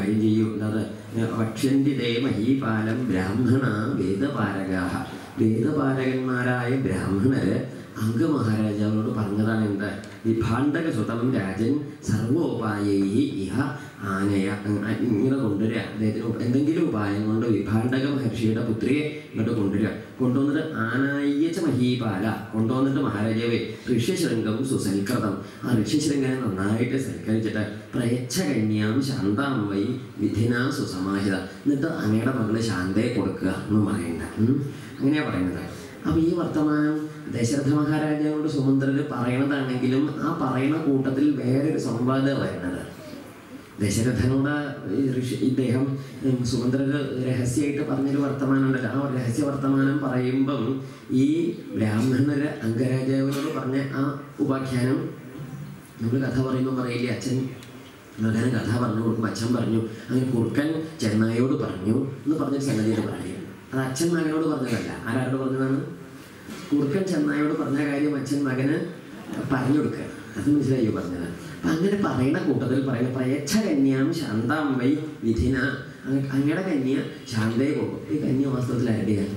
കാര്യം ചെയ്യൂ. അല്ലാതെ വക്ഷ്യന്തിതേ മഹീപാലം ബ്രാഹ്മണ വേദപാരകാഹ. വേദപാരകന്മാരായ ബ്രാഹ്മണര് അംഗമഹാരാജാവിനോട് പറഞ്ഞതാണ് എന്താ? വിഭാണ്ഡക സുതം രാജൻ സർവോപായൈ ഇഹ ആനയ. ഇങ്ങനെ കൊണ്ടുവരിക, അദ്ദേഹത്തിന് എന്തെങ്കിലും ഉപായം കൊണ്ട് വിഭാണ്ഡക മഹർഷിയുടെ പുത്രിയെ ഇങ്ങോട്ട് കൊണ്ടുവരിക. കൊണ്ടുവന്നിട്ട് ആനായ്യച്ച മഹീപാല, കൊണ്ടുവന്നിട്ട് മഹാരാജാവേ ഋഷ്യശൃംഗം സുസൽകൃതം, ആ ഋഷ്യശൃംഗനെ നന്നായിട്ട് സൽക്കരിച്ചിട്ട് പ്രയച്ഛകന്യാം ശാന്താം വൈ വിധിനാ സുസമാഹിത, എന്നിട്ട് അങ്ങയുടെ മകള് ശാന്തയെ കൊടുക്കുക എന്ന് പറയണ്ട. അങ്ങനെയാ പറയുന്നത്. അപ്പോൾ ഈ വർത്തമാനം ദശരഥ മഹാരാജാവോട് സുമന്ത്രര് പറയണതാണെങ്കിലും ആ പറയുന്ന കൂട്ടത്തിൽ വേറൊരു സംവാദം വരുന്നത്. ദശരഥനോട് ഇദ്ദേഹം സുമന്ത്രര് രഹസ്യമായിട്ട് പറഞ്ഞൊരു വർത്തമാനം ഉണ്ടല്ലോ. ആ രഹസ്യ വർത്തമാനം പറയുമ്പം ഈ ബ്രാഹ്മണര് അംഗരാജാവിനോട് പറഞ്ഞ ആ ഉപാഖ്യാനം നമ്മൾ കഥ പറയുമ്പോൾ പറയില്ലേ, അച്ഛൻ മകനെ കഥ പറഞ്ഞു കൊടുക്കുമ്പോൾ അച്ഛൻ പറഞ്ഞു അങ്ങനെ കുറുക്കൻ ചെന്നായോട് പറഞ്ഞു എന്ന് പറഞ്ഞൊരു സംഗതിയോട് പറയുക. അത് അച്ഛൻ മകനോട് പറഞ്ഞതല്ല. ആരോട് പറഞ്ഞതാണ്? കുറുക്കൻ ചെന്നായോട് പറഞ്ഞ കാര്യം അച്ഛൻ മകന് പറഞ്ഞു കൊടുക്കുക. അത് മനസ്സിലായോ പറഞ്ഞത്? അപ്പം അങ്ങനെ പറയുന്ന കൂട്ടത്തിൽ പറയുന്ന പ്രയച്ഛകന്യാം ശാന്താം വൈ വിധിന, അങ്ങയുടെ കന്യ ശാന്തയെ കൊടുക്കും. ഈ കന്യ വാസ്തവത്തിൽ ആരുടെയാണ്?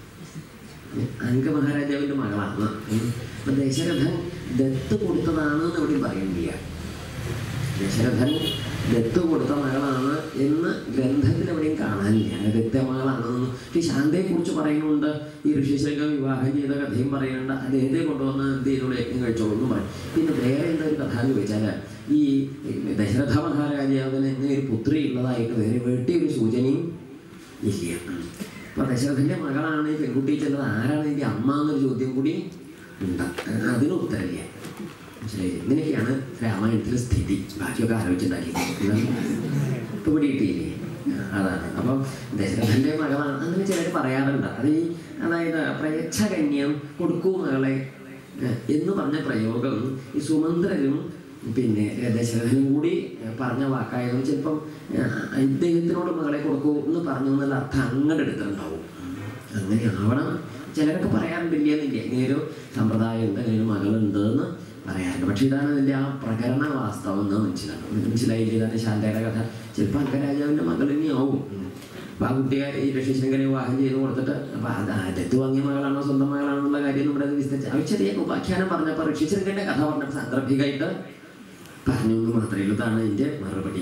അംഗമഹാരാജാവിൻ്റെ മകളാണ്. അപ്പം ദശരഥൻ ദത്ത് കൊടുത്തതാണെന്ന് എവിടെയും പറയുന്നില്ല. ദശരഥൻ ദത്ത് കൊടുത്ത മകളാണ് എന്ന് ഗ്രന്ഥത്തിൽ എവിടെയും കാണാനില്ല. ദത്തമകളാണെന്ന്. ഈ ശാന്തയെക്കുറിച്ച് പറയുന്നുണ്ട്. ഈ ഋഷിശൃംഗം വിവാഹം ചെയ്ത കഥയും പറയുന്നുണ്ട്. അദ്ദേഹത്തെ കൊണ്ടുവന്ന് എന്തെങ്കിലും യജ്ഞം കഴിച്ചോളൂ എന്ന് പറയും. പിന്നെ വേറെ എന്താ ഒരു കഥ എന്ന് ചോദിച്ചാൽ, ഈ ദശരഥ മഹാരാജാവിന് ഇങ്ങനെ ഒരു പുത്രി ഉള്ളതായിട്ട് വേറെ വെട്ടിയൊരു സൂചനയും ഇല്ല. അപ്പോൾ ദശരഥൻ്റെ മകളാണ് ഈ പെൺകുട്ടി ചെന്നത്. ആരാണ് എൻ്റെ അമ്മ എന്നൊരു ചോദ്യം കൂടി ഉണ്ട്. അതിന് ഉത്തരമില്ല. മനസ്സിലായി? ഇങ്ങനെയൊക്കെയാണ് രാമായണത്തിലെ സ്ഥിതി. ബാക്കിയൊക്കെ ആലോചിച്ചിട്ടുണ്ടാക്കി ഇപ്പോൾ പിടിയിട്ടില്ലേ? അതാണ്. അപ്പം ദശരഥൻ്റെ മകളാണ് അങ്ങനെ ചിലർ പറയാറുണ്ട്. അത് ഈ അതായത് പ്രയച്ഛകന്യം കൊടുക്കൂ മകളെ എന്ന് പറഞ്ഞ പ്രയോഗം ഈ സുമന്ത്രരും പിന്നെ ദശരഥനും കൂടി പറഞ്ഞ വാക്കായതും ചിലപ്പം ഇദ്ദേഹത്തിനോട് മകളെ കൊടുക്കൂ എന്ന് പറഞ്ഞു എന്നുള്ള അർത്ഥം അങ്ങോട്ട് എടുത്തിട്ടുണ്ടാവും. അങ്ങനെ ആവണം ചിലരൊക്കെ പറയാറുണ്ടില്ല എന്നില്ല. ഇങ്ങനെയൊരു സമ്പ്രദായം ഉണ്ട്, ഇങ്ങനെയൊരു മകളുണ്ട് എന്ന് പറയാറുണ്ട്. പക്ഷെ ഇതാണ് അതിൻ്റെ ആ പ്രകരണ വാസ്തവം എന്ന് മനസ്സിലായില്ല. ഇതാണ് ശാന്തയുടെ കഥ. ചിലപ്പോൾ അംഗരാജാവിൻ്റെ മകൾ തന്നെയാവും. അപ്പോൾ ആ കുട്ടിയെ ഈ ഋഷിശൃംഗനെ വിവാഹം ചെയ്ത് കൊടുത്തിട്ട് അപ്പോൾ അത് ദത്ത് വാങ്ങിയ മകളാണോ സ്വന്തം മകളാണോ എന്നുള്ള കാര്യം നമ്മുടെ വിസ്തരിച്ച് അവർ ചെറിയ ഉപാഖ്യാനം പറഞ്ഞപ്പോൾ ഋഷിശൃംഗൻ്റെ കഥ പറഞ്ഞപ്പോൾ സാന്ദർഭികമായിട്ട് പറഞ്ഞു എന്ന് മാത്രമേ ഉള്ളൂ. ഇതാണ് ഇതിൻ്റെ മറുപടി.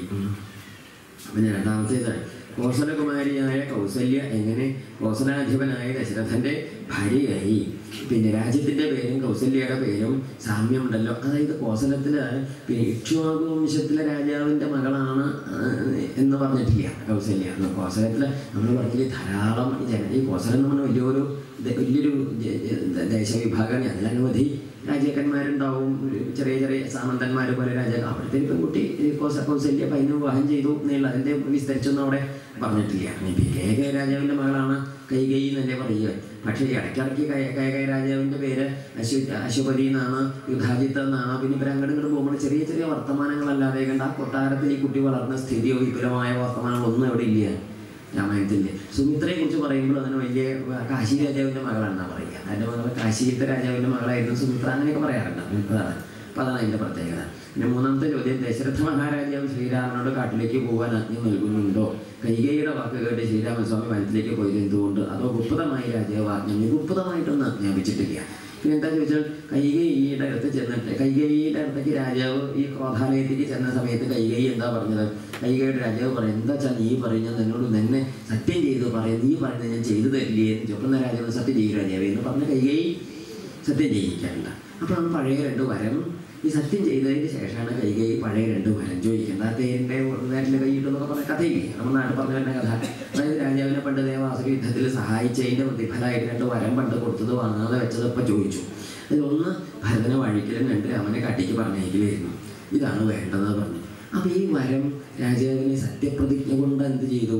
അപ്പം ഞാൻ രണ്ടാമത്തേത് കോസലകുമാരിയായ കൗസല്യ എങ്ങനെ കോസലാധിപനായ ദശരഥൻ്റെ ഭാര്യയായി. പിന്നെ രാജ്യത്തിൻ്റെ പേരും കൗസല്യയുടെ പേരും സാമ്യമുണ്ടല്ലോ. അതായത് കോസലത്തിൽ പിന്നെ ഇക്ഷ്വാകു വംശത്തിലെ രാജാവിൻ്റെ മകളാണ് എന്ന് പറഞ്ഞിട്ടില്ല കൗസല്യ. കോസലത്തിൽ നമ്മൾ പറഞ്ഞില്ലേ ധാരാളം ഈ കോസലം എന്ന് പറഞ്ഞാൽ വലിയൊരു ദേശവിഭാഗമാണ്. അതിലനവധി രാജാക്കന്മാരുണ്ടാവും, ചെറിയ ചെറിയ സാമന്തന്മാർ പോലെ രാജാക്കൾ. അവിടുത്തെ പെൺകുട്ടി കൗസല്യ പൈന വിവാഹം ചെയ്തു എന്നുള്ള അതിൻ്റെ വിസ്തരിച്ചൊന്നും അവിടെ പറഞ്ഞിട്ടില്ല. കേകയ രാജാവിൻ്റെ മകളാണ് കൈകൈ എന്നല്ലേ പറയുക. പക്ഷേ ഇടയ്ക്കിടയ്ക്ക് കേകയ രാജാവിൻ്റെ പേര് അശ്വപതി എന്നാണ്, യുദ്ധാജിത്ത് എന്നാണ്. പിന്നെ ഇവർ അങ്ങോട്ട് ഇങ്ങോട്ട് പോകുമ്പോൾ ചെറിയ ചെറിയ വർത്തമാനങ്ങളല്ലാതെ കണ്ട് ആ കൊട്ടാരത്തിൽ ഈ കുട്ടി വളർന്ന സ്ഥിതിയോ വിപുലമായ വർത്തമാനങ്ങളൊന്നും എവിടെ ഇല്ല രാമായണത്തിൻ്റെ. സുമിത്രയെക്കുറിച്ച് പറയുമ്പോൾ അതിന് വലിയ കാശി രാജാവിൻ്റെ മകളാണെന്നാണ് പറയുക. അതിൻ്റെ മകൾ കാശിയിലത്തെ രാജാവിൻ്റെ മകളായിരുന്നു സുമിത്ര, അങ്ങനെയൊക്കെ പറയാറുണ്ട്. അതാണ്. അപ്പം അതാണ് അതിൻ്റെ പ്രത്യേകത. പിന്നെ മൂന്നാമത്തെ ചോദ്യം, ദശരഥ മഹാരാജാവ് ശ്രീരാമനോട് കാട്ടിലേക്ക് പോകാൻ ആജ്ഞ നൽകുന്നുണ്ടോ? കൈകേയിയുടെ വാക്ക് കേട്ട് ശ്രീരാമസ്വാമി വനത്തിലേക്ക് പോയത് എന്തുകൊണ്ട്? അതോ ഗുപ്തമായി രാജാവ് ആജ്ഞ? ഗുപ്തമായിട്ടൊന്നും ആജ്ഞാപിച്ചിട്ടില്ല. പിന്നെ എന്താ ചോദിച്ചാൽ കൈകേയിയുടെ അടുത്ത് ചെന്നിട്ട് കൈകേയിയുടെ അടുത്തേക്ക് രാജാവ് ഈ ക്രോധാലയത്തേക്ക് ചെന്ന സമയത്ത് കൈകേയി എന്താ പറഞ്ഞത്? കൈകേയിയുടെ രാജാവ് പറയും, എന്താ വെച്ചാൽ നീ പറയുന്നത് എന്നോട് നിന്നെ സത്യം ചെയ്ത് പറയും, നീ പറയുന്നത് ഞാൻ ചെയ്തു തരില്ലേ എന്ന് ചൊക്കുന്ന രാജാവ് സത്യം ചെയ്യും രാജാവ് എന്ന് പറഞ്ഞ കൈകേയി സത്യം ചെയ്യിക്കാറുണ്ട്. അപ്പോൾ പഴയ രണ്ട് വരം ഈ സത്യം ചെയ്തതിന് ശേഷമാണ് കൈകേയി പഴയ രണ്ട് വരം ചോദിക്കുന്നത്. തേരിൻ്റെ നേരിൻ്റെ കൈയിട്ടെന്നൊക്കെ പറഞ്ഞ കഥയില്ലേ, നമ്മൾ നാട് പറഞ്ഞ തന്നെ കഥ. അതായത് രാജാവിനെ പണ്ട് ദേവാസുര യുദ്ധത്തിൽ സഹായിച്ചതിൻ്റെ പ്രതിഫലമായിട്ട് രണ്ട് വരം പണ്ട് കൊടുത്തത് വാങ്ങാതെ വെച്ചത് ഇപ്പം ചോദിച്ചു. അതിലൊന്ന് ഭരതനെ വഴിക്കലും രണ്ട് രാമനെ കാട്ടിക്ക് പറഞ്ഞേക്കിലായിരുന്നു. ഇതാണ് വേണ്ടതെന്ന് പറഞ്ഞു. അപ്പോൾ ഈ വരം രാജാവിനെ സത്യപ്രതിജ്ഞ കൊണ്ട് എന്ത് ചെയ്തു?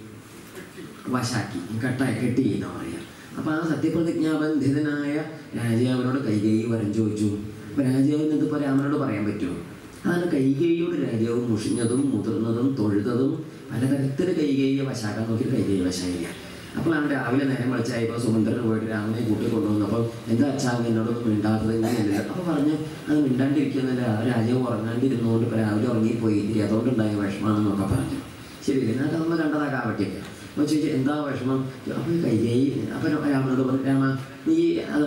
വശാക്കി, കെട്ടി എന്ന് പറയാം. അപ്പോൾ ആ സത്യപ്രതിജ്ഞാബന്ധിതനായ രാജാവിനോട് കൈകേയി വരം ചോദിച്ചു. അപ്പോൾ രാജാവിന് ഇതിപ്പോൾ രാമനോട് പറയാൻ പറ്റുമോ? അതാണ് കൈകേയിയോട് രാജാവ് മുഷിഞ്ഞതും മുതിർന്നതും തൊഴുതതും പലതരത്തിൽ കൈകേയിയെ വശാക്കാൻ നോക്കി കൈകേയി വശായില്ല. അപ്പോഴാണ് രാവിലെ നേരം വിളിച്ചായപ്പോൾ സുമന്ത്രന് പോയിട്ട് രാമനെ കൂട്ടി കൊണ്ടുവന്നപ്പോൾ എന്താ അച്ഛാവ് എന്നോടൊന്നും മിണ്ടാത്തത് ഇങ്ങനെയല്ല. അപ്പോൾ പറഞ്ഞ് അത് മിണ്ടാണ്ടിരിക്കുന്നില്ല, രാജാവ് ഉറങ്ങാണ്ടിരുന്നുകൊണ്ട് ഇപ്പോൾ രാവിലെ ഉറങ്ങിപ്പോയി അതുകൊണ്ടുണ്ടായ വിഷമാണെന്നൊക്കെ പറഞ്ഞു. ശരിയല്ലേ? എന്നൊക്കെ നമ്മൾ കണ്ടതാ കാവട്ടിയൊക്കെ. അപ്പോൾ ചോദിച്ചാൽ എന്താ വിഷമം? അപ്പോൾ കൈകേയി അപ്പം രാമനോട് പറഞ്ഞു, രാമ നീ അത്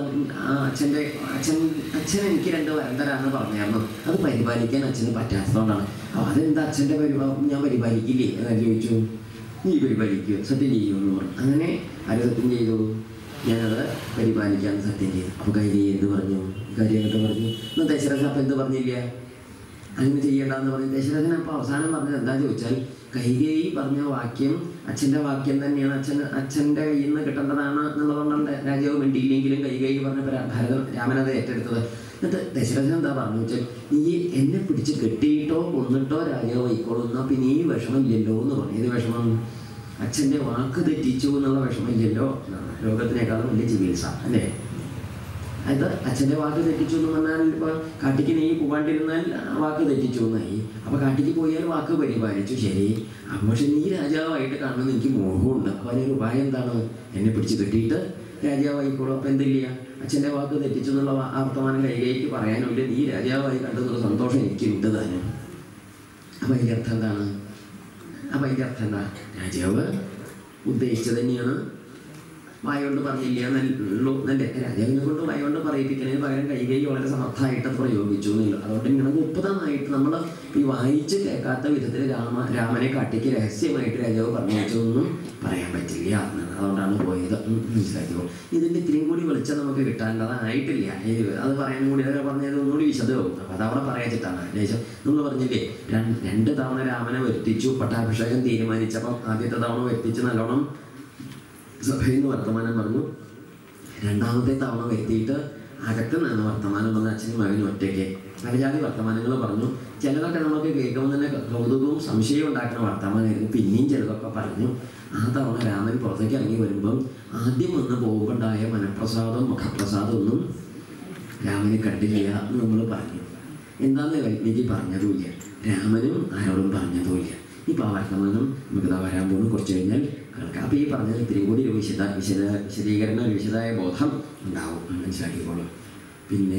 അച്ഛൻ എനിക്ക് 2 വരം തരാമെന്ന് പറഞ്ഞായിരുന്നു. അത് പരിപാലിക്കാൻ അച്ഛന് പറ്റാത്തതുകൊണ്ടാണ്. അപ്പോൾ അതെന്താ അച്ഛൻ്റെ ഞാൻ പരിപാലിക്കില്ലേ എന്ന് ചോദിച്ചു. നീ പരിപാലിക്കുമോ? സത്യം ചെയ്യുമെന്ന് പറഞ്ഞു. അങ്ങനെ ആര് സത്യം ചെയ്തു? ഞാനത് പരിപാലിക്കാൻ സത്യം ചെയ്തു. അപ്പോൾ കൈകേയി എന്ത് പറഞ്ഞു? കാര്യം എന്നിട്ട് പറഞ്ഞു. എന്നാൽ ദശരഥൻ അപ്പം എന്ത് പറഞ്ഞില്ല? അങ്ങനെ ചെയ്യേണ്ടെന്ന് പറഞ്ഞു. ദശരഥൻ അപ്പോൾ അവസാനം പറഞ്ഞത് എന്താ ചോദിച്ചാൽ, കൈകേയി പറഞ്ഞ വാക്യം അച്ഛൻ്റെ വാക്യം തന്നെയാണ്, അച്ഛൻ്റെ കയ്യിൽ നിന്ന് കിട്ടേണ്ടതാണ് എന്നുള്ളതുകൊണ്ടാണ് രാജാവ് വേണ്ടിയില്ലെങ്കിലും കൈകേയി പറഞ്ഞ രാമനത് ഏറ്റെടുത്തത്. എന്നിട്ട് ദശരഥൻ എന്താ പറഞ്ഞു വെച്ചാൽ, നീ എന്നെ പിടിച്ച് കെട്ടിയിട്ടോ കൊന്നിട്ടോ രാജാവ് ആയിക്കോളുന്ന പിന്നെ ഈ വിഷമമില്ലല്ലോ എന്ന് പറഞ്ഞു. ഏത് വിഷമം? അച്ഛൻ്റെ വാക്ക് തെറ്റിച്ചു എന്നുള്ള വിഷമമില്ലല്ലോ എന്നാണ്. രോഗത്തിനേക്കാളും വലിയ ചികിത്സ അല്ലേ? അത് അച്ഛൻ്റെ വാക്ക് തെറ്റിച്ചു എന്ന് പറഞ്ഞാൽ ഇപ്പോൾ കാട്ടിക്ക് നീ പോകാണ്ടിരുന്നാൽ വാക്ക് തെറ്റിച്ചു എന്നായി. അപ്പോൾ കാട്ടിക്ക് പോയാൽ വാക്ക് പരിപാലിച്ചു, ശരി. അപ്പം പക്ഷെ നീ രാജാവായിട്ട് കാണുന്നത് എനിക്ക് മോഹമുണ്ട്. അപ്പോൾ അതിനൊരു ഉപായം എന്താണ്? എന്നെ പിടിച്ച് കെട്ടിയിട്ട് രാജാവായിക്കോളും. അപ്പം എന്തില്ല, അച്ഛൻ്റെ വാക്ക് തെറ്റിച്ചു എന്നുള്ള വർത്തമാനം കൈകേയിക്ക് പറയാനുമില്ല. നീ രാജാവായി കണ്ടെന്നുള്ള സന്തോഷം എനിക്കുണ്ട് താനും. അപ്പം അതിൻ്റെ അർത്ഥം എന്താണ്? അപ്പം അതിൻ്റെ അർത്ഥം എന്താ? രാജാവ് ഉദ്ദേശിച്ചത് തന്നെയാണ്. വായോണ്ട് പറഞ്ഞില്ല എന്നല്ലോ നല്ല രാജാവിനെ കൊണ്ട് വായോണ്ട് പറയിപ്പിക്കുന്നതിന് പകരം കൈകേയി വളരെ സമർത്ഥമായിട്ട് അത് പ്രയോഗിച്ചു എന്നില്ല. അതുകൊണ്ട് ഇങ്ങനെ ഗുപ്തമായിട്ട് നമ്മൾ ഈ വായിച്ച് കേൾക്കാത്ത വിധത്തിൽ രാമനെ കാട്ടിക്ക് രഹസ്യമായിട്ട് രാജാവ് പറഞ്ഞതൊന്നും പറയാൻ പറ്റില്ല എന്നാണ്. അതുകൊണ്ടാണ് പോയത്. മനസ്സിലാക്കിയോ? ഇതിൻ്റെ ഇത്രയും കൂടി വെളിച്ചം നമുക്ക് കിട്ടാനുള്ളതായിട്ടില്ല. അത് പറയാനും കൂടി അതൊക്കെ പറഞ്ഞത് ഒന്നുകൂടി വിശദമാകും. അപ്പം അതവിടെ പറയാച്ചിട്ടാണ് ദേശം. നമ്മൾ പറഞ്ഞില്ലേ 2 തവണ രാമനെ വരുത്തിച്ചു. പട്ടാഭിഷേകം തീരുമാനിച്ചപ്പം ആദ്യത്തെ തവണ വരുത്തിച്ച് നല്ലോണം സഭയിൽ നിന്ന് വർത്തമാനം പറഞ്ഞു. 2ാമത്തെ തവണ വരുത്തിയിട്ട് അകത്ത് നിന്ന് വർത്തമാനം പറഞ്ഞ അച്ഛനും മകനും ഒറ്റയ്ക്ക് പല ജാതി വർത്തമാനങ്ങൾ പറഞ്ഞു. ചിലതൊക്കെ നമുക്ക് കേൾക്കുമ്പോൾ തന്നെ കൗതുകവും സംശയവും ഉണ്ടാക്കുന്ന വർത്തമാനമായിരുന്നു. പിന്നെയും ചിലതൊക്കെ പറഞ്ഞു. ആ തവണ രാമൻ പുറത്തേക്ക് ഇറങ്ങി വരുമ്പം ആദ്യം വന്ന് പോകുമ്പോണ്ടായ മനഃപ്രസാദവും മുഖപ്രസാദവും ഒന്നും രാമന് കണ്ടില്ല എന്ന് നമ്മൾ പറഞ്ഞു. എന്താണെന്ന് വാൽമീകി പറഞ്ഞതുമില്ല, രാമനും ആരോടും പറഞ്ഞതുമില്ല. ഇപ്പോൾ ആ വർത്തമാനം നമുക്ക് വരാൻ പോകുന്നു കുറച്ച് കഴിഞ്ഞാൽ കേൾക്കാം. അപ്പോൾ ഈ പറഞ്ഞത് ഇത്തിരി കൂടി ഒരു വിശദീകരണം, ഒരു വിശദമായ ബോധം ഉണ്ടാവും, മനസ്സിലാക്കിക്കോളും. പിന്നെ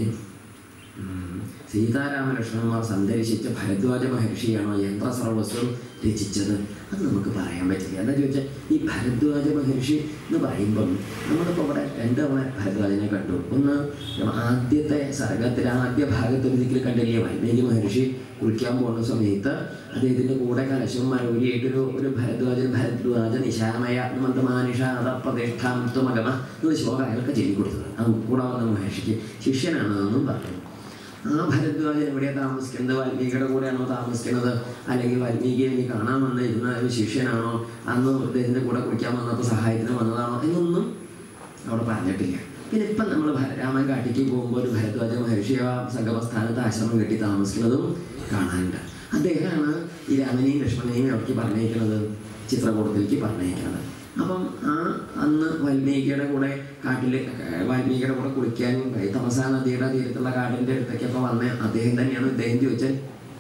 സീതാരാമലക്ഷ്മണന്മാർ സന്ദർശിച്ച ഭരദ്വാജ മഹർഷിയാണോ യന്ത്രസർവസ്വം രചിച്ചത്? അത് നമുക്ക് പറയാൻ പറ്റില്ല. എന്താ ചോദിച്ചാൽ, ഈ ഭരദ്വാജ മഹർഷി എന്ന് പറയുമ്പം നമ്മളിപ്പോൾ ഇവിടെ 2 തവണ ഭരദ്വാജനെ കണ്ടു. ഒന്ന് ആദ്യത്തെ സർഗത്തിൽ ആദ്യ ഭാഗത്തൊരിക്കൽ കണ്ടില്ലേ, വാൽമീകി കുളിക്കാൻ പോകുന്ന സമയത്ത് അദ്ദേഹത്തിൻ്റെ കൂടെ കലശവും മരൂരിയായിട്ടൊരു ഭരദ്വാജ നിശാമയ മന്ത്രമാനിഷാദ പ്രതിഷ്ഠാം ത്വമഗമ എന്നൊരു ശ്ലോകം അയാൾക്ക് ചൊല്ലിക്കൊടുത്തത്. അത് കൂടെ വന്ന മഹർഷിക്ക് ശിഷ്യനാണെന്നും പറഞ്ഞു. ആ ഭരദ്വാജൻ എവിടെയാണ് താമസിക്കുന്നത്? വാൽമീകിയുടെ കൂടെയാണോ താമസിക്കുന്നത്? അല്ലെങ്കിൽ വാൽമീകിയെ ഇനി കാണാൻ വന്നിരുന്ന ഒരു ശിഷ്യനാണോ? അന്ന് അദ്ദേഹത്തിൻ്റെ കൂടെ കുളിക്കാൻ വന്നപ്പോൾ സഹായത്തിന് വന്നതാണോ എന്നൊന്നും അവിടെ പറഞ്ഞിട്ടില്ല. പിന്നെ ഇപ്പം നമ്മൾ രാമൻ കാട്ടിക്ക് പോകുമ്പോൾ ഒരു ഭരദ്വാജ മഹർഷി ആ സംഗമസ്ഥാനത്ത് ആശ്രമം കെട്ടി താമസിക്കുന്നതും കാണാനുണ്ട്. അദ്ദേഹമാണ് ഈ രാമനെയും ലക്ഷ്മണനെയും അവിടേക്ക് പറഞ്ഞേക്കുന്നത്, ചിത്രകൂടത്തിലേക്ക് പറഞ്ഞേക്കുന്നത്. അപ്പം അന്ന് വാൽമീകിയുടെ കൂടെ വാൽമീകിയുടെ കൂടെ കുളിക്കാനും തമസാ നദിയുടെ തീരത്തുള്ള കാടിൻ്റെ അടുത്തേക്കൊക്കെ വന്ന അദ്ദേഹം തന്നെയാണ്. ഇദ്ദേഹം ചോദിച്ചാൽ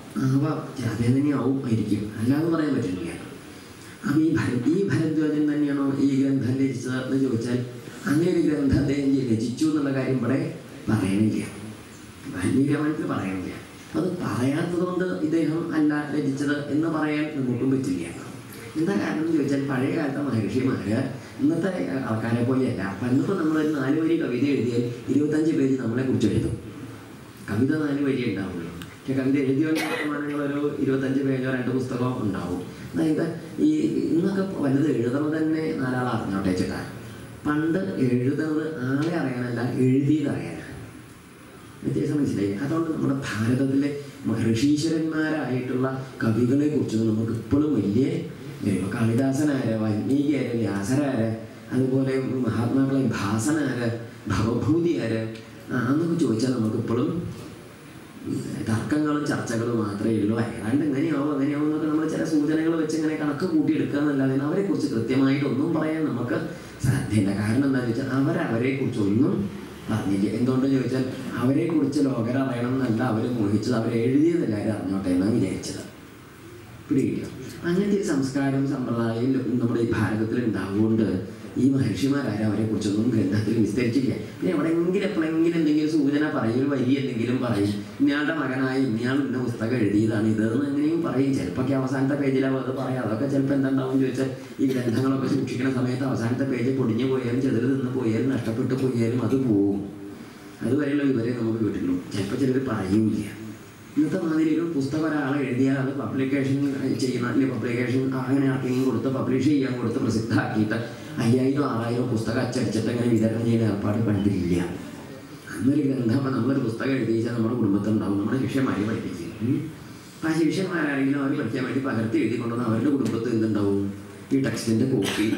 അദ്ദേഹം തന്നെയാവും ആയിരിക്കും, അല്ലാതെ പറയാൻ പറ്റില്ല. അപ്പം ഈ ഭരദ്വാജൻ തന്നെയാണോ ഈ ഗ്രന്ഥം രചിച്ചത് എന്ന് ചോദിച്ചാൽ അങ്ങനെ ഒരു ഗ്രന്ഥം അദ്ദേഹം രചിച്ചു എന്നുള്ള കാര്യം ഇവിടെ പറയണില്ല, വാൽമീകി രാമായണത്തിൽ പറയണില്ല. അത് പറയാത്തത് കൊണ്ട് ഇദ്ദേഹം അല്ല രചിച്ചത് എന്ന് പറയാൻ നമുക്കും പറ്റില്ല. എന്താ കാരണം എന്ന് ചോദിച്ചാൽ, പഴയ കാലത്തെ മഹർഷിമാർ ഇന്നത്തെ ആൾക്കാരെ പോലെയല്ല. പണ്ടിപ്പോൾ നമ്മളൊരു 4 വരി കവിത എഴുതിയാൽ 25 പേജ് നമ്മളെ കുറിച്ച് എഴുതും. കവിത 4 വരി ഉണ്ടാവുള്ളൂ. പക്ഷെ കവിത എഴുതിയ വർത്തമാനങ്ങളൊരു 25 പേജോ 2 പുസ്തകമോ ഉണ്ടാവും. അതായത് ഇന്നൊക്കെ വലുത് എഴുതണം തന്നെ 4 ആൾ അറിഞ്ഞോട്ടെ ചേട്ടാ. പണ്ട് എഴുതുന്നത് ആളെ അറിയാനല്ല, എഴുതിയത് അറിയാനാണ്. വ്യത്യാസം മനസ്സിലായി. അതുകൊണ്ട് നമ്മുടെ ഭാരതത്തിലെ ഋഷീശ്വരന്മാരായിട്ടുള്ള കവികളെ കുറിച്ച് നമുക്ക് ഇപ്പോഴും വലിയ കാളിദാസനാര്, വാൽമീകി ആര്, വ്യാസരാര്, അതുപോലെ മഹാത്മാക്കളെ ഭാസനാര്, ഭവഭൂതി ആര് എന്നൊക്കെ ചോദിച്ചാൽ നമുക്കിപ്പോഴും തർക്കങ്ങളും ചർച്ചകളും മാത്രമേ ഉള്ളൂ. അയാണ്ട് എങ്ങനെയാവും എന്നൊക്കെ നമ്മൾ ചില സൂചനകൾ വെച്ച് ഇങ്ങനെ കണക്ക് കൂട്ടിയെടുക്കുക എന്നല്ലാതെ അവരെക്കുറിച്ച് കൃത്യമായിട്ടൊന്നും പറയാൻ നമുക്ക് സാധ്യത. കാരണം എന്താണെന്ന് വെച്ചാൽ അവരെക്കുറിച്ചൊന്നും പറഞ്ഞില്ല. എന്തുകൊണ്ടെന്ന് ചോദിച്ചാൽ, അവരെക്കുറിച്ച് ലോകരറിയണം എന്നല്ല അവർ മോഹിച്ചത്, അവരെഴുതിയത് എല്ലാവരും അറിഞ്ഞോട്ടെ എന്നാണ് വിചാരിച്ചത്. പിടികിട്ടിയോ? അങ്ങനത്തെ ഒരു സംസ്കാരം സമ്പ്രദായം നമ്മുടെ ഈ ഭാരതത്തിൽ ഉണ്ടാവുകൊണ്ട് ഈ മഹർഷിമാരാരും അവരെ കുറിച്ചൊന്നും ഗ്രന്ഥത്തിൽ വിസ്തരിച്ചില്ല. പിന്നെ എവിടെയെങ്കിലും എപ്പോഴെങ്കിലും എന്തെങ്കിലും സൂചന പറയും, ഒരു വരി എന്തെങ്കിലും പറയും, ഇയാളുടെ മകനായി ഇയാൾ ഇന്ന പുസ്തകം എഴുതിയതാണ് ഇതെന്ന് എങ്ങനെയും പറയും. ചിലപ്പോൾ അവസാനത്തെ പേജിലാണ് അത് പറയാം. അതൊക്കെ ചിലപ്പോൾ എന്താണ്ടാവും ചോദിച്ചാൽ ഈ ഗ്രന്ഥങ്ങളൊക്കെ സൂക്ഷിക്കുന്ന സമയത്ത് അവസാനത്തെ പേജ് പൊടിഞ്ഞു പോയാലും ചെറുത് നിന്ന് പോയാലും നഷ്ടപ്പെട്ടു പോയാലും അത് പോവും. അതുവരെയുള്ള ഇവരെ നമുക്ക് കിട്ടുള്ളൂ. ചിലപ്പോൾ ചിലർ പറയൂല. ഇന്നത്തെ മാതിരി ഒരു പുസ്തകം ഒരാളെ എഴുതിയാൽ അത് പബ്ലിക്കേഷൻ ചെയ്യുന്ന, അല്ലെങ്കിൽ പബ്ലിക്കേഷൻ അങ്ങനെ ആർക്കെങ്കിലും കൊടുത്ത് പബ്ലിഷ് ചെയ്യാൻ കൊടുത്ത് പ്രസിദ്ധമാക്കിയിട്ട് 5000-6000 പുസ്തകം അച്ചടിച്ചിട്ട് അങ്ങനെ വിതരണം ചെയ്യുന്ന ഏർപ്പാട് കണ്ടില്ല. അന്നൊരു ഗ്രന്ഥം നമ്മളൊരു പുസ്തകം എഴുതിച്ചാൽ നമ്മുടെ കുടുംബത്തിലുണ്ടാവും, നമ്മുടെ ശിഷ്യന്മാരെ പഠിപ്പിക്കും. അപ്പം ആ ശിഷ്യന്മാരാണെങ്കിലും അവർ പഠിക്കാൻ വേണ്ടി പകർത്തി എഴുതിക്കൊണ്ടുവന്ന് അവരുടെ കുടുംബത്തിൽ എന്തുണ്ടാവും, ഈ ടെക്സ്റ്റിൻ്റെ കോപ്പി.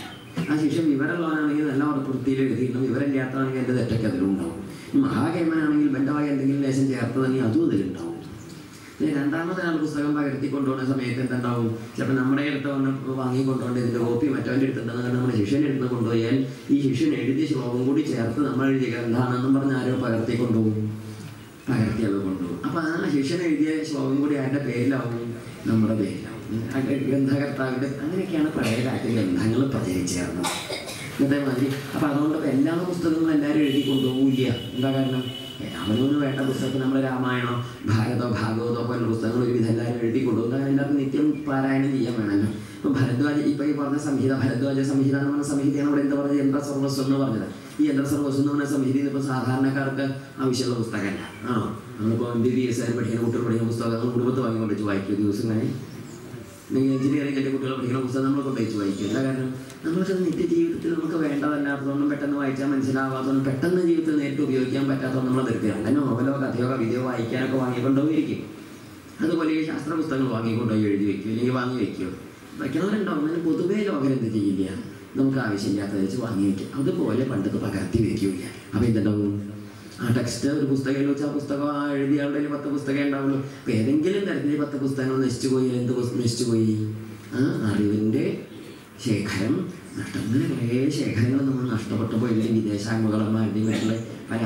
ആ ശിഷ്യൻ വിവരമുള്ളവനാണെങ്കിൽ നല്ല വൃത്തിയിൽ എഴുതിയിട്ടും വിവരമില്ലാത്തതാണെങ്കിൽ എൻ്റെ തെറ്റൊക്കെ അതിലുണ്ടാവും. മഹാകേമനാണെങ്കിൽ ബന്ധമായി എന്തെങ്കിലും ലേശം ചേർത്ത് തന്നെ അതും അതിലുണ്ടാവും. രണ്ടാമത്തെ ആൾ പുസ്തകം പകർത്തി കൊണ്ടുപോകുന്ന സമയത്ത് എന്തുണ്ടാവും, ചിലപ്പോൾ നമ്മുടെ അടുത്ത് വന്ന് വാങ്ങിക്കൊണ്ടുപോകേണ്ട ഇതിൻ്റെ കോപ്പി മറ്റവൻ്റെ അടുത്തുണ്ടെന്ന് കാരണം നമ്മുടെ ശിഷ്യൻ്റെ അടുത്ത് കൊണ്ടുപോയാൽ ഈ ശിഷ്യൻ എഴുതിയ ശ്ലോകം കൂടി ചേർത്ത് നമ്മൾ എഴുതിയ ഗ്രന്ഥാണെന്നും പറഞ്ഞ് ആരോ പകർത്തി കൊണ്ടുപോകും, പകർത്തി അത് കൊണ്ടുപോകും. അപ്പോൾ ആ ശിഷ്യൻ എഴുതിയ ശ്ലോകം കൂടി ആരുടെ പേരിലാവും, നമ്മുടെ പേരിലാവും, ഗ്രന്ഥകർത്താവിൻ്റെ. അങ്ങനെയൊക്കെയാണ് പഴയ കാലത്ത് ഗ്രന്ഥങ്ങൾ പ്രചരിച്ചേർന്നത്. ഇന്നത്തെ മാതിരി അപ്പോൾ അതുകൊണ്ട് എല്ലാ പുസ്തകങ്ങളും എല്ലാവരും എഴുതി കൊണ്ടുപോകില്ല. എന്താ കാരണം, അവനോന് വേണ്ട പുസ്തകത്തിൽ നമ്മൾ രാമായണോ ഭാരതോ ഭാഗവതോ പോലുള്ള പുസ്തകങ്ങൾ ഒരുവിധം എല്ലാവരും എഴുതി കൊണ്ടുപോകും. കാരണം എല്ലാവർക്കും നിത്യം പാരായണം ചെയ്യാൻ വേണമല്ലോ. ഇപ്പം ഭരദ്വാജ, ഇപ്പോൾ ഈ പറഞ്ഞ സംഹിത, ഭരദ്വാജ സംഹിത എന്ന് പറഞ്ഞ സംഹിതയാണ് ഇവിടെ എന്താ പറഞ്ഞത്, യന്ത്രസർവസ്വം എന്ന് പറഞ്ഞത്. ഈ യന്ത്രസർവസ്വം എന്ന് പറഞ്ഞ സംഹിത ഇപ്പോൾ സാധാരണക്കാർക്ക് ആവശ്യമുള്ള പുസ്തകമല്ല. ആണോ, നമ്മളിപ്പോൾ MBBS പഠിക്കുന്ന കുട്ടികൾ പഠിക്കുന്ന പുസ്തകങ്ങൾ കുടുംബത്ത് വാങ്ങിക്കൊണ്ടിച്ച് വായിക്കും. ദിവസം കഴിഞ്ഞ് എഞ്ചിനീയറിംഗ് എൻ്റെ കുട്ടികൾ പഠിക്കുന്ന പുസ്തകം നമ്മൾ കൊണ്ടുവച്ച് വായിക്കും. എന്താ കാരണം, നമ്മൾക്ക് നിത്യജീവിതത്തിൽ നമുക്ക് വേണ്ടതല്ലാത്തതൊന്നും പെട്ടെന്ന് വായിച്ചാൽ മനസ്സിലാവാത്തതൊന്നും പെട്ടെന്ന് ജീവിതത്തിൽ നേരിട്ട് ഉപയോഗിക്കാൻ പറ്റാത്തതൊന്നും നമ്മൾ തീർക്കുക. അങ്ങനെ നോവലോ കഥയോ കവിതയോ വായിക്കാനൊക്കെ വാങ്ങിക്കൊണ്ടുപോയിരിക്കും. അതുപോലെ ഈ ശാസ്ത്ര പുസ്തകങ്ങൾ വാങ്ങിക്കൊണ്ടുപോയി എഴുതി വയ്ക്കും, അല്ലെങ്കിൽ വാങ്ങി വയ്ക്കുമോ, വയ്ക്കണവരുണ്ടാവും. അങ്ങനെ പൊതുവേ ലോകം എന്ത് ചെയ്യില്ല, നമുക്ക് ആവശ്യമില്ലാത്ത വെച്ച് വാങ്ങി വയ്ക്കും. അതുപോലെ പണ്ടൊക്കെ പകർത്തി വയ്ക്കില്ല. അപ്പോൾ എന്തുണ്ടാവും, ആ ടെക്സ്റ്റ് ഒരു പുസ്തകം എഴുതി വെച്ചാൽ ആ പുസ്തകം ആ എഴുതിയ ആളുടെ 10 പുസ്തകം ഉണ്ടാവുള്ളൂ. അപ്പോൾ ഏതെങ്കിലും തരത്തിൽ 10 പുസ്തകങ്ങൾ നശിച്ചു പോയി, എന്ത് നശിച്ചു പോയി, ആ അറിവിൻ്റെ ശേഖരം നഷ്ടം. അങ്ങനെ കുറേ ശേഖരങ്ങൾ നമ്മൾ നഷ്ടപ്പെട്ടു പോയില്ലെങ്കിൽ വിദേശാംഗങ്ങളന്മാരുടെയും മറ്റുള്ള പല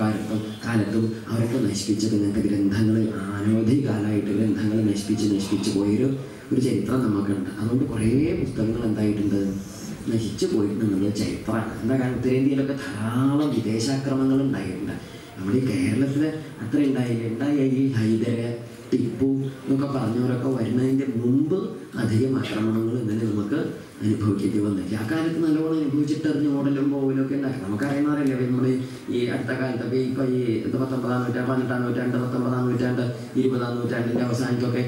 കാലത്തും അവരൊക്കെ നശിപ്പിച്ചത് ഇങ്ങനത്തെ ഗ്രന്ഥങ്ങൾ അനവധി കാലമായിട്ട് ഗ്രന്ഥങ്ങൾ നശിപ്പിച്ച് പോയൊരു ചരിത്രം നമുക്കുണ്ട്. അതുകൊണ്ട് കുറേ പുസ്തകങ്ങൾ എന്തായിട്ടുണ്ട്, നശിച്ചു പോയിട്ടുണ്ടെന്നുള്ള ചരിത്രമാണ്. എന്താ കാരണം, ഉത്തരേന്ത്യയിലൊക്കെ ധാരാളം വിദേശാക്രമങ്ങൾ ഉണ്ടായിട്ടുണ്ട്. നമ്മുടെ ഈ കേരളത്തിൽ അത്ര ഉണ്ടായി ഈ ഹൈദര, ടിപ്പു എന്നൊക്കെ പറഞ്ഞവരൊക്കെ വരുന്നതിൻ്റെ മുമ്പ് അധികം ആക്രമണങ്ങൾ ഇങ്ങനെ നമുക്ക് അനുഭവിക്കേണ്ടി വന്നില്ല. ആ കാലത്ത് നല്ലോണം അനുഭവിച്ചിട്ടെറിഞ്ഞ് ഓടലും പോകലും ഒക്കെ ഉണ്ടാക്കി. നമുക്കറിയുന്നവരല്ലേ നമ്മൾ ഈ അടുത്ത കാലത്തൊക്കെ ഇപ്പോൾ ഈ 19-ാം നൂറ്റാണ്ട്, 18-ാം നൂറ്റാണ്ട്, 19-ാം നൂറ്റാണ്ട്, 20-ാം നൂറ്റാണ്ടിൻ്റെ അവസാനത്തൊക്കെ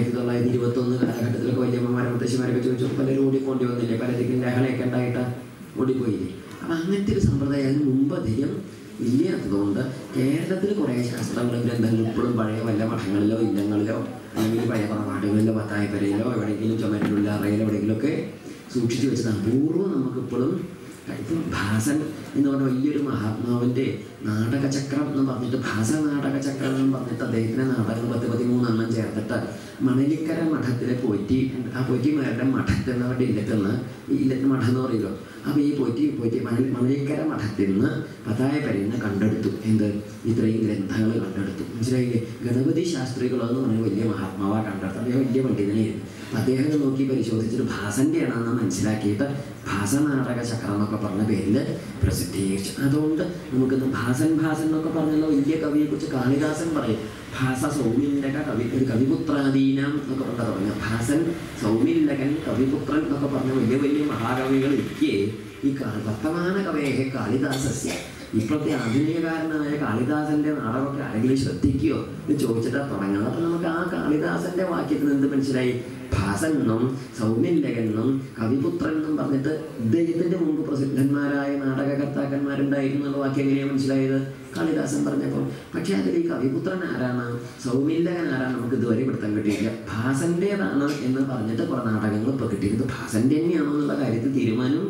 1921 കാലഘട്ടത്തിലൊക്കെ വലിയമ്മമാരെ മുത്തശ്ശിമാരൊക്കെ ചോദിച്ചു പലരും ഓടിപ്പോണ്ടി വന്നില്ലേ, പലർക്കും ലഹളയൊക്കെ ഉണ്ടായിട്ട് ഓടിപ്പോയില്ലേ. അപ്പം അങ്ങനത്തെ ഒരു സമ്പ്രദായം അതിന് മുമ്പ് അധികം ഇല്ലാത്തതുകൊണ്ട് കേരളത്തിൽ കുറേ ശാസ്ത്രങ്ങളും ഗ്രന്ഥങ്ങളും ഇപ്പോഴും പഴയ വല്ല മഠങ്ങളിലോ ഇല്ലങ്ങളിലോ അല്ലെങ്കിൽ പഴയ തറവാടുകളിലോ പത്തായപ്പരയിലോ എവിടെയെങ്കിലും ചുമരിലുള്ള അറയിലോ എവിടെയെങ്കിലുമൊക്കെ സൂക്ഷിച്ചു വെച്ചത് അപൂർവം നമുക്കിപ്പോഴും. ഇപ്പം ഭാസൻ എന്ന് പറഞ്ഞ വലിയൊരു മഹാത്മാവിൻ്റെ നാടകചക്രം എന്ന് പറഞ്ഞിട്ട്, ഭാസ നാടകചക്രം എന്ന് പറഞ്ഞിട്ട് അദ്ദേഹത്തിൻ്റെ നാടകം 13 ചേർത്തിട്ട് മണലിക്കര മഠത്തിലെ ആ പോറ്റിമാരുടെ മഠത്തിനവരുടെ ഇല്ലത്ത് മഠം എന്ന് പറയുമല്ലോ. അപ്പോൾ ഈ പോറ്റി മണലിക്കര മഠത്തിൽ നിന്ന് പത്തായപ്പരയിൽ നിന്ന് കണ്ടെടുത്തു ഇത്രയും ഗ്രന്ഥങ്ങൾ കണ്ടെടുത്തു. മനസ്സിലായില്ലേ, ഗണപതി ശാസ്ത്രികളെന്ന് പറഞ്ഞ വലിയ മഹാത്മാവാ കണ്ടെടുത്തത്. അദ്ദേഹം വലിയ പണ്ഡിതനായിരുന്നു. അപ്പം അദ്ദേഹം നോക്കി പരിശോധിച്ചിട്ട് ഭാസൻ്റെ ആണെന്ന് മനസ്സിലാക്കിയിട്ട് ഭാസ നാടക ചക്രം എന്നൊക്കെ പറഞ്ഞ പേരിൽ പ്രസിദ്ധീകരിച്ചു. അതുകൊണ്ട് നമുക്കിന്ന് ഭാസൻ എന്നൊക്കെ പറഞ്ഞുള്ള വലിയ കവിയെക്കുറിച്ച് കാളിദാസൻ പറയും. ഭാസ സൗമില്ലക കവിപുത്രാദീനം എന്നൊക്കെ പറഞ്ഞാൽ തുടങ്ങിയ ഭാസൻ, സൗമില്ലകൻ, കവിപുത്രൻ എന്നൊക്കെ പറഞ്ഞ വലിയ മഹാകവികളിരിക്കെ ഈ വർത്തമാന കവയെ കാളിദാസസ്യ, ഇപ്പോഴത്തെ ആധുനികകാരനായ കാളിദാസന്റെ നാടകമൊക്കെ ആരെങ്കിലും ശ്രദ്ധിക്കുകയോ എന്ന് ചോദിച്ചിട്ടാണ് തുടങ്ങുന്നത്. അപ്പം നമുക്ക് ആ കാളിദാസന്റെ വാക്യത്തിൽ എന്ത് മനസ്സിലായി, ഭാസെന്നും സൗമ്യല്ലകെന്നും കവിപുത്രൻ എന്നും പറഞ്ഞിട്ട് ഇദ്ദേഹത്തിന്റെ മുമ്പ് പ്രസിദ്ധന്മാരായ നാടകകർത്താക്കന്മാരുണ്ടായിരുന്നു എന്നുള്ള വാക്യം എങ്ങനെയാണ് മനസ്സിലായത്, കാളിദാസൻ പറഞ്ഞപ്പോൾ. പക്ഷെ അതിൽ ഈ കവിപുത്രൻ ആരാണ്, സൗമ്യല്ലകൻ ആരാണ് നമുക്ക് ഇതുവരെ പിടുത്തം കിട്ടിയില്ല. ഭാസന്റേതാണ് എന്ന് പറഞ്ഞിട്ട് കുറെ നാടകങ്ങൾ ഇപ്പോൾ കിട്ടിയത് ഭാസന്റെ തന്നെയാണോ എന്നുള്ള കാര്യത്തിൽ തീരുമാനം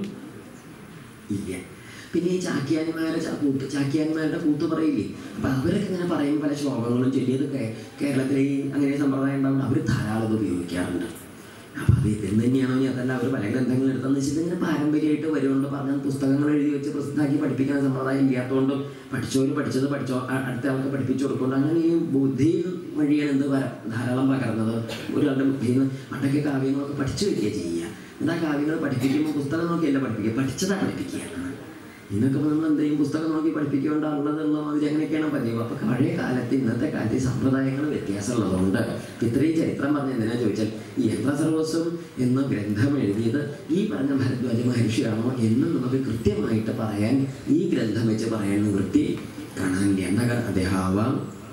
ഇല്ല. പിന്നെ ഈ ചാക്യാന്മാരുടെ കൂത്ത് പറയില്ലേ, അപ്പം അവരൊക്കെ ഇങ്ങനെ പറയും പല ശ്ലോകങ്ങളും ചൊല്ലിയത് കേരളത്തിലെ ഈ അങ്ങനെ സമ്പ്രദായം ഉണ്ടാകുമ്പോൾ അവർ ധാരാളം ഉപയോഗിക്കാറുണ്ട്. അപ്പം അത് ഇതിൽ തന്നെയാണോ അതല്ല അവർ പല ഗ്രന്ഥങ്ങൾ എടുത്തെന്ന് വെച്ചാൽ ഇങ്ങനെ പാരമ്പര്യമായിട്ട് വരുകൊണ്ട് പറഞ്ഞാൽ പുസ്തകങ്ങൾ എഴുതി വെച്ച് പ്രസിദ്ധമാക്കി പഠിപ്പിക്കുന്ന സമ്പ്രദായം ഇല്ലാത്തതുകൊണ്ട് പഠിച്ചത് അടുത്ത ആൾക്ക് പഠിപ്പിച്ചു കൊടുക്കുന്നുണ്ട്. അങ്ങനെ ഈ ബുദ്ധി വഴിയാണ് ധാരാളം പകർന്നത്. ഒരാളുടെ ബുദ്ധിയിൽ നിന്ന് പണ്ടൊക്കെ കാവ്യങ്ങളൊക്കെ പഠിച്ചു വയ്ക്കുക ചെയ്യുക. എന്താ കാവ്യങ്ങൾ പഠിപ്പിക്കുമ്പോൾ പുസ്തകം നോക്കിയല്ല പഠിപ്പിക്കുക, പഠിച്ചതാണ് പഠിപ്പിക്കുകയാണ്. ഇന്നൊക്കെ ഇപ്പോൾ നമ്മൾ എന്ത് ചെയ്യും, പുസ്തകം നോക്കി പഠിപ്പിക്കേണ്ടതുള്ളതെന്നുള്ള മാതിരി അങ്ങനെയൊക്കെയാണ് പതിവ്. അപ്പോൾ പഴയ കാലത്ത് ഇന്നത്തെ കാലത്ത് സമ്പ്രദായങ്ങൾ വ്യത്യാസമുള്ളതുകൊണ്ട് ഇത്രയും ചരിത്രം പറഞ്ഞ എന്തിനാ ചോദിച്ചാൽ ഈ യന്ത്രസർവസ്വം എന്ന ഗ്രന്ഥം എഴുതിയത് ഈ പറഞ്ഞ ഭരദ്വാജ മഹർഷിയാണോ എന്ന് നമുക്ക് കൃത്യമായിട്ട് പറയാൻ ഈ ഗ്രന്ഥം വെച്ച് പറയാൻ നിവൃത്തി കാണാനില്ല. എന്താ അദ്ദേഹം ആവാം,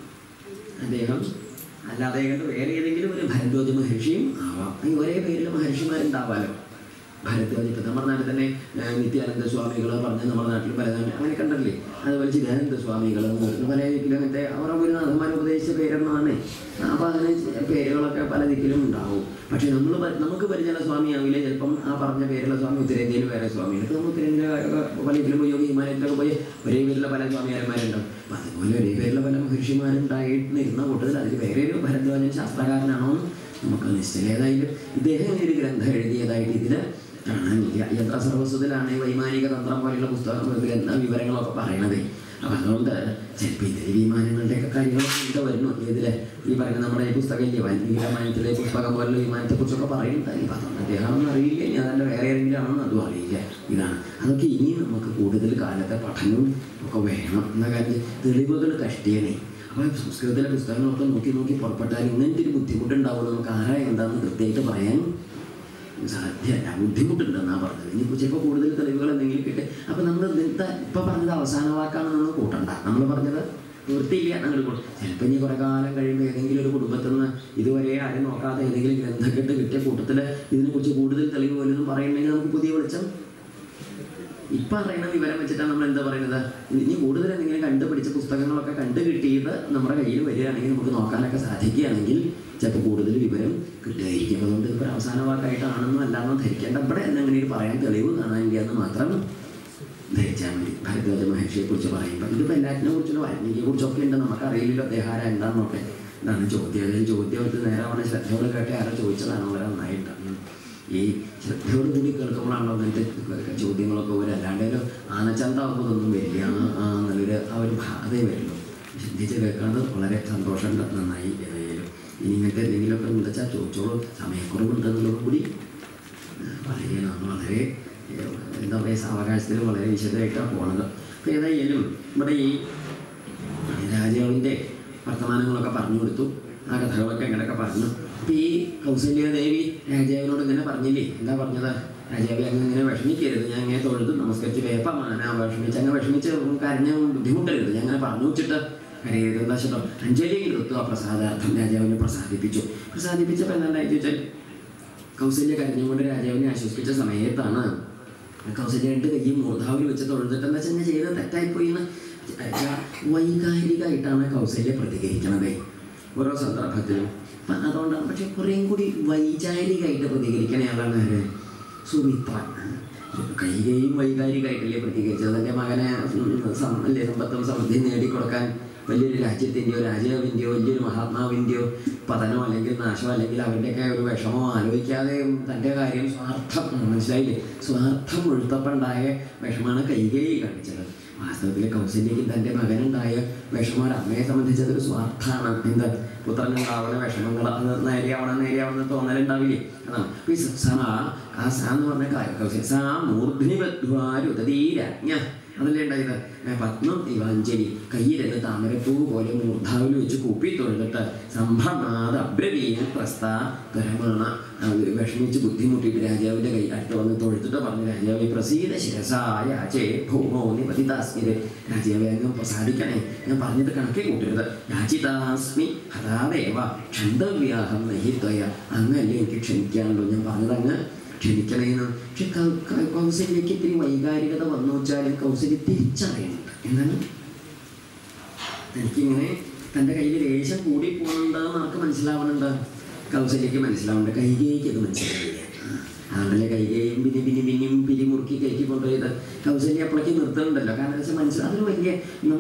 അദ്ദേഹം അല്ലാതെ കണ്ട് വേറെ ഏതെങ്കിലും ഒരു ഭരദ്വാജ മഹർഷിയും ആവാം. ഈ ഒരേ പേരിൽ മഹർഷിമാരുണ്ടാവാലോ. ഭരദ്വാജ് ഇപ്പം നമ്മുടെ നാട്ടിൽ തന്നെ നിത്യാനന്ദ സ്വാമികൾ പറഞ്ഞ് നമ്മുടെ നാട്ടിൽ പല അങ്ങനെ കണ്ടല്ലേ. അതുപോലെ ചിദാനന്ദ സ്വാമികൾ പല ദിക്കിലും അങ്ങനത്തെ അവരുടെ ഒരു നാഥന്മാർ ഉപദേശിച്ച പേരെന്നാണ്. അപ്പോൾ അങ്ങനെ പേരുകളൊക്കെ പല ദിക്കിലും ഉണ്ടാവും. പക്ഷേ നമുക്ക് പരിചയമുള്ള സ്വാമിയാവില്ല ചിലപ്പം ആ പറഞ്ഞ പേരുള്ള സ്വാമി ഉത്തരേന്ത്യയിൽ വേറെ സ്വാമിയാണ്. ഇപ്പോൾ നമ്മൾ ഉത്തരേന്ത്യ പല ഇതിലും പോയി ഹിമാലയത്തിലൊക്കെ പോയി ഒരേ പേരിലുള്ള പല സ്വാമിയാരന്മാരുണ്ടാവും. അപ്പം അതുപോലെ ഒരേ പേരിലുള്ള പല മഹർഷിമാരുണ്ടായിരുന്ന കൂട്ടത്തിൽ അതിൽ വേറെ ഒരു ഭരദ്വാജൻ ശാസ്ത്രകാരനാണോ എന്ന് നമുക്ക് നിശ്ചയം. ഏതായാലും ഇദ്ദേഹം ഒരു ഗ്രന്ഥം എഴുതിയതായിട്ട് ഇതിൽ കാണാനില്ല. യന്ത്രസർവസ്വത്തിലാണ് വൈമാനിക തന്ത്രം പോലെയുള്ള പുസ്തകം വിവരങ്ങളൊക്കെ പറയണത്. അപ്പം അതുകൊണ്ട് ചിലപ്പോൾ ഇതിൽ വിമാനങ്ങളുടെയൊക്കെ കാര്യങ്ങളൊക്കെ ഇവിടെ വരുന്നു. ഇതിൽ ഈ പറയുന്ന നമ്മുടെ ഈ പുസ്തകമില്ലേ വാൽമീകി രാമായണത്തിലെ പുസ്തകം പോലുള്ള വിമാനത്തെക്കുറിച്ചൊക്കെ പറയുന്നുണ്ടായി. അപ്പം അതുകൊണ്ട് അദ്ദേഹം അറിയില്ല, ഇനി അതല്ല വേറെ ആരെങ്കിലും ആണെന്ന് അതും അറിയില്ല. ഇതാണ് അതൊക്കെ ഇനിയും നമുക്ക് കൂടുതൽ കാലത്തെ പഠനവും ഒക്കെ വേണം. എന്ന കാര്യം തെളിവുകൾ കഷ്ടിയണേ. അപ്പോൾ സംസ്കൃതത്തിലെ പുസ്തകങ്ങളൊക്കെ നോക്കി നോക്കി പുറപ്പെട്ടാൽ ഇങ്ങനത്തെ ഒരു ബുദ്ധിമുട്ടുണ്ടാവുള്ളൂ. നമുക്ക് ആരാ എന്താണെന്ന് കൃത്യമായിട്ട് പറയാൻ സാധ്യമല്ല. ബുദ്ധിമുട്ടുണ്ടെന്നാണ് പറഞ്ഞത്. ഇനിയിപ്പോൾ ചിലപ്പോൾ കൂടുതൽ തെളിവുകൾ എന്തെങ്കിലും കിട്ടും. അപ്പോൾ നമ്മൾ ഇപ്പം പറഞ്ഞത് അവസാന വാക്കാണെന്ന് നമ്മൾ കൂട്ടണ്ട. നമ്മൾ പറഞ്ഞത് വൃത്തിയില്ല നമ്മൾ കൂട്ടും. ചിലപ്പോൾ ഇനി കുറേ കാലം കഴിയുമ്പോൾ ഏതെങ്കിലും ഒരു കുടുംബത്തിൽ നിന്ന് ഇതുവരെ ആരും നോക്കാതെ ഏതെങ്കിലും ഗ്രന്ഥക്കെട്ട് കിട്ടിയ കൂട്ടത്തിൽ ഇതിനെക്കുറിച്ച് കൂടുതൽ തെളിവ് പോലും പറയുന്നുണ്ടെങ്കിൽ നമുക്ക് പുതിയ വെളിച്ചം ഇപ്പം അറിയുന്ന വിവരം വെച്ചിട്ടാണ് നമ്മൾ എന്താ പറയുന്നത്. ഇനി കൂടുതൽ എന്തെങ്കിലും കണ്ടുപിടിച്ച പുസ്തകങ്ങളൊക്കെ കണ്ടു കിട്ടിയത് നമ്മുടെ കയ്യിൽ വരികയാണെങ്കിൽ നമുക്ക് നോക്കാനൊക്കെ സാധിക്കുകയാണെങ്കിൽ ചിലപ്പോൾ കൂടുതൽ വിവരം കിട്ടുകയായിരിക്കും. അതുകൊണ്ട് ഇപ്പോൾ അവസാന വാക്കായിട്ടാണെന്നും അല്ലാന്നും ധരിക്കേണ്ട. ഇവിടെ അങ്ങനെ ഒരു പറയാൻ തെളിവ് കാണാനില്ല എന്ന് മാത്രം ധരിച്ചാൽ മതി. ഭരദ്വാജ മഹർഷിയെക്കുറിച്ച് പറയുമ്പോൾ ഇതിപ്പോൾ എല്ലാറ്റിനെ കുറിച്ചുള്ള വാൽമീകിയെക്കുറിച്ചൊക്കെ ഉണ്ട്. നമുക്കറിയില്ലല്ലോ അദ്ദേഹം ആരാ എന്താണെന്നൊക്കെ. ഇതാണ് ചോദ്യം. അതിൽ ചോദ്യം എടുത്ത് നേരെ അവിടെ ശ്രദ്ധയോട് കേട്ട് ആരോ ചോദിച്ചതാണ് വളരെ നന്നായിട്ടാണ്. ഈ ശ്രദ്ധയോട് കൂടി കേൾക്കുമ്പോഴാണല്ലോ അങ്ങനത്തെ ചോദ്യങ്ങളൊക്കെ വരും. അല്ലാണ്ട് ഒരു ആനച്ചന്താവുമ്പോൾ ഒന്നും വരില്ല. നല്ലൊരു ആ ഒരു ബാധേ വരുള്ളൂ. ശ്രദ്ധിച്ച് കേൾക്കുന്നത് വളരെ സന്തോഷമുണ്ട്. നന്നായി. ഏതായാലും ഇനി ഇങ്ങനത്തെ എന്തെങ്കിലുമൊക്കെ എന്താ വെച്ചാൽ ചോദിച്ചോളൂ. സമയക്കുറവുണ്ടെന്നുള്ളത് കൂടി പറയുകയാണ്. വളരെ എന്താ പറയുക സാവകാശത്തിൽ വളരെ വിശദമായിട്ടാണ് പോണത്. അപ്പോൾ ഏതായാലും ഇവിടെ ഈ രാജാവിൻ്റെ വർത്തമാനങ്ങളൊക്കെ പറഞ്ഞു കൊടുത്തു. ആ കഥകളൊക്കെ എങ്ങനെയൊക്കെ പറഞ്ഞു. അപ്പോൾ ഈ കൗസല്യാദേവി രാജാവിനോട് ഇങ്ങനെ പറഞ്ഞില്ലേ. എന്താ പറഞ്ഞത്? രാജാവി അങ്ങ് ഇങ്ങനെ വിഷമിക്കരുത്, ഞാൻ ഇങ്ങനെ തൊഴുത് നമസ്കരിച്ച് വേപ്പമാണ് വിഷമിച്ച് അങ്ങ് വിഷമിച്ച് കരഞ്ഞ ബുദ്ധിമുട്ടരുത്, ഞാൻ അങ്ങനെ പറഞ്ഞു വെച്ചിട്ട് കരയരുത്. എന്താ വെച്ചിട്ടോ അഞ്ജലി എടുത്തു. ആ പ്രസാദാർത്ഥം രാജാവിനെ പ്രസാദിപ്പിച്ചപ്പോൾ എന്താണ്ടായി ചോദിച്ചാൽ കൗസല്യ കരഞ്ഞുകൊണ്ട് രാജാവിനെ ആശ്വസിപ്പിച്ച സമയത്താണ് കൗസല്യ രണ്ട് കയ്യും മൂർധാവിൽ വെച്ച് തൊഴുതിട്ട് എന്താ വെച്ചാൽ ചെയ്തത് തെറ്റായിപ്പോയി എന്ന് വൈകാരികമായിട്ടാണ് കൗസല്യ പ്രതികരിക്കണത് ഓരോ സന്ദർഭത്തിലും. അപ്പം അതുകൊണ്ടാണ്. പക്ഷെ കുറേയും കൂടി വൈചാരികമായിട്ട് പ്രതികരിക്കണ ആളാണ് ആര്? സുമിത്ര. കൈകയും വൈകാരികമായിട്ടല്ലേ പ്രതികരിച്ചത്. തൻ്റെ മകനെ അല്ലേ സമ്പത്തും സമൃദ്ധിയും നേടിക്കൊടുക്കാൻ വലിയൊരു രാജ്യത്തിൻ്റെയോ രാജാവിൻ്റെയോ വലിയൊരു മഹാത്മാവിൻ്റെയോ പതനോ അല്ലെങ്കിൽ നാശമോ അല്ലെങ്കിൽ അവരുടെയൊക്കെ ഒരു വിഷമോ ആലോചിക്കാതെ തൻ്റെ കാര്യം സ്വാർത്ഥം, മനസ്സിലായില്ലേ, സ്വാർത്ഥം ഒഴുത്തപ്പുണ്ടായ വിഷമാണ് കൈകേയി കാണിച്ചത്. വാസ്തവത്തിൽ കൗസല്യയ്ക്ക് തൻ്റെ മകനുണ്ടായ വിഷമം അമ്മയെ സംബന്ധിച്ചതൊരു സ്വാർത്ഥാണ്. എന്താ പുത്രനുണ്ടാവുന്ന വിഷമങ്ങൾ അത് നേരെയാവണം തോന്നലുണ്ടാവില്ലേ. അതാണ് ഈ ആ സാ എന്ന് പറഞ്ഞ കൗസല്യ സാ മൂർധ്നി ബദ്ധ്വാരുതീരാജ്ഞ അതല്ലേ ഉണ്ടായത്. പത്മം ഇവാഞ്ജലി കയ്യിലെന്ന് താമരപ്പൂ പോലെ മൂർധാവിൽ വെച്ച് കൂപ്പി തൊഴുതിട്ട് സംഭ്രമാത് അബ്രവീന പ്രസ്താരമാണ് വിഷമിച്ച് ബുദ്ധിമുട്ടിയിട്ട് രാജാവിൻ്റെ കൈ അടുത്ത് വന്ന് തൊഴുത്തിട്ട് പറഞ്ഞു, രാജാവെ പ്രസീത ശിരസായ ചേ ഭൂമോ നിപതിതാസ്മിത്, രാജാവെ അങ്ങ് പ്രസാദിക്കണേ, ഞാൻ പറഞ്ഞിട്ട് കണക്കേ കൂട്ടരുത്. യാചിതാസ്മി ഹതാദേവ ക്ഷന്തവ്യാഹം നഹിത്വയ, അങ്ങല്ലേ എനിക്ക് ക്ഷമിക്കാനുള്ളൂ, ഞാൻ പറഞ്ഞതങ്ങ് ക്ഷമിക്കണേന്ന്. പക്ഷെ കൗസല്യക്ക് ഇത്തിരി വൈകാരികത വന്നു വെച്ചാലും കൗസല്യ തിരിച്ചറിയുന്നുണ്ട്. എന്താണ് എനിക്കിങ്ങനെ തൻ്റെ കയ്യിൽ ലേശം കൂടി പോകുന്നുണ്ടെന്ന് നമുക്ക് മനസ്സിലാവുന്നുണ്ട്. കൗസല്യക്ക് മനസ്സിലാവുന്നുണ്ട്, കൈകേയിക്ക് അത് മനസ്സിലാവില്ല. അതുകൊണ്ടല്ലേ കൈകേയും പിന്നെയും പിരിമുറുക്കി കയറ്റി കൊണ്ടുപോയത്. കൗസല്യ അപ്പോഴേക്ക് നിർത്തുന്നുണ്ടല്ലോ. കാരണം എന്താ വെച്ചാൽ അതൊരു വലിയ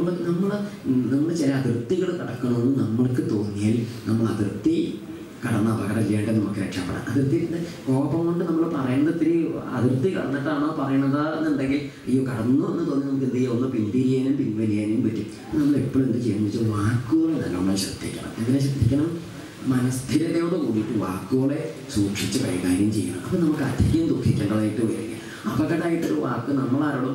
നമ്മൾ ചില അതിർത്തികൾ കടക്കണമെന്ന് നമ്മൾക്ക് തോന്നിയാൽ നമ്മൾ അതിർത്തി കടന്ന് അപകടമില്ലാണ്ട് നമുക്ക് രക്ഷപ്പെടാം. അതിർത്തിൻ്റെ കോപം കൊണ്ട് നമ്മൾ പറയുന്നത് ഇത്തിരി അതിർത്തി കടന്നിട്ടാണോ പറയണത് എന്നുണ്ടെങ്കിൽ അയ്യോ കടന്നു എന്ന് തോന്നി നമുക്ക് എന്ത് ചെയ്യാം, ഒന്ന് പിന്തിരിയാനും പിൻവലിയാനും പറ്റും. നമ്മൾ എപ്പോഴും എന്ത് ചെയ്യണമെന്ന് വെച്ചാൽ വാക്കുകൾ നല്ലോണം ശ്രദ്ധിക്കണം. എന്തിനെ ശ്രദ്ധിക്കണം? മനസ്ഥിരതയോട് കൂടിയിട്ട് വാക്കുകളെ സൂക്ഷിച്ച് കൈകാര്യം ചെയ്യണം. അപ്പം നമുക്ക് അധികം ദുഃഖിക്കേണ്ടതായിട്ട് വരിക. അപകടമായിട്ടൊരു വാക്ക് നമ്മളാരോടും